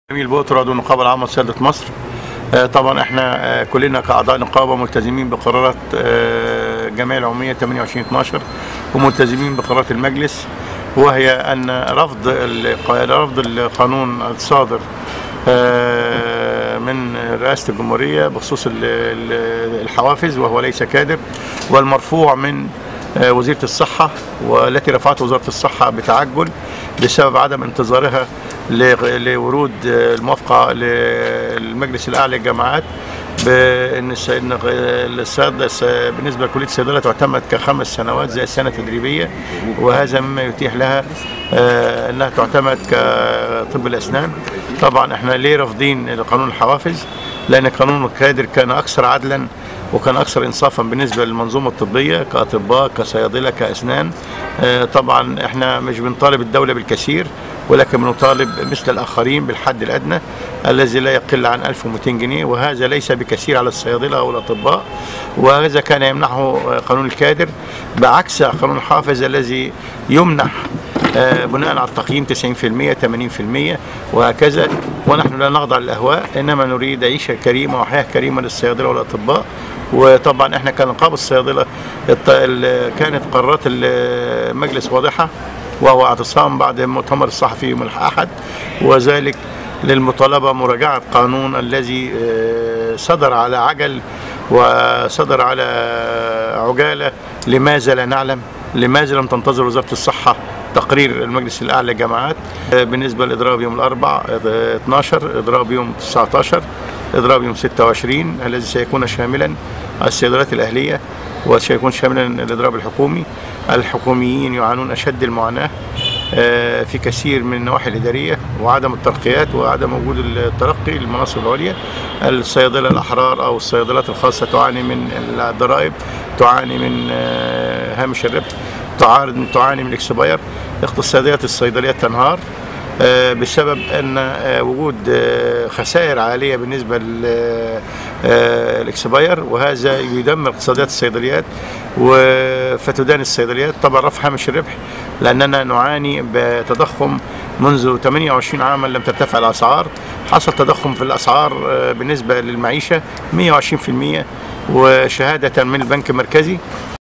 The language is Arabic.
جميل بوتر عضو النقابه العامه لصيادله مصر. طبعا احنا كلنا كاعضاء نقابه ملتزمين بقرارات الجمعيه العموميه 28/12 وملتزمين بقرارات المجلس، وهي ان رفض القانون الصادر من رئاسه الجمهوريه بخصوص الحوافز وهو ليس كادر، والمرفوع من وزيره الصحه، والتي رفعته وزاره الصحه بتعجل بسبب عدم انتظارها لورود الموافقه للمجلس الاعلى للجامعات بان الصيادله بالنسبه لكليه الصيدله تعتمد ك5 سنوات زي السنه التدريبيه، وهذا مما يتيح لها انها تعتمد كطب الاسنان. طبعا احنا ليه رافضين قانون الحوافز؟ لان قانون الكادر كان اكثر عدلا وكان اكثر انصافا بالنسبه للمنظومه الطبيه كاطباء كصيادله كاسنان. طبعا احنا مش بنطالب الدوله بالكثير، ولكن بنطالب مثل الاخرين بالحد الادنى الذي لا يقل عن 1200 جنيه، وهذا ليس بكثير على الصيادله او الاطباء، وهذا كان يمنحه قانون الكادر بعكس قانون الحافز الذي يمنح بناء على التقييم 90% 80% وهكذا. ونحن لا نخضع للاهواء، انما نريد عيشه كريمه وحياه كريمه للصيادله والاطباء. وطبعا احنا كنقابه الصيادله كانت قرارات المجلس واضحه، وهو اعتصام بعد المؤتمر الصحفي يوم الاحد، وذلك للمطالبه مراجعه قانون الذي صدر على عجل وصدر على عجاله. لماذا لا نعلم؟ لماذا لم تنتظر وزاره الصحه تقرير المجلس الاعلى للجامعات بالنسبه للاضراب يوم الاربعاء 12، اضراب يوم 19، اضراب يوم 26 الذي سيكون شاملا الصيدليات الاهليه وسيكون شاملا الاضراب الحكومي. الحكوميين يعانون اشد المعاناه في كثير من النواحي الاداريه وعدم الترقيات وعدم وجود الترقي للمناصب العليا. الصيادله الاحرار او الصيدلات الخاصه تعاني من الضرائب، تعاني من هامش الربح، تعاني من الاكسباير. اقتصاديات الصيدليات تنهار بسبب ان وجود خسائر عاليه بالنسبه للاكسباير، وهذا يدمر اقتصاديات الصيدليات فتدان الصيدليات. طبعا رفع هامش الربح لاننا نعاني بتضخم منذ 28 عاما لم ترتفع الاسعار. حصل تضخم في الاسعار بالنسبه للمعيشه 120%، وشهاده من البنك المركزي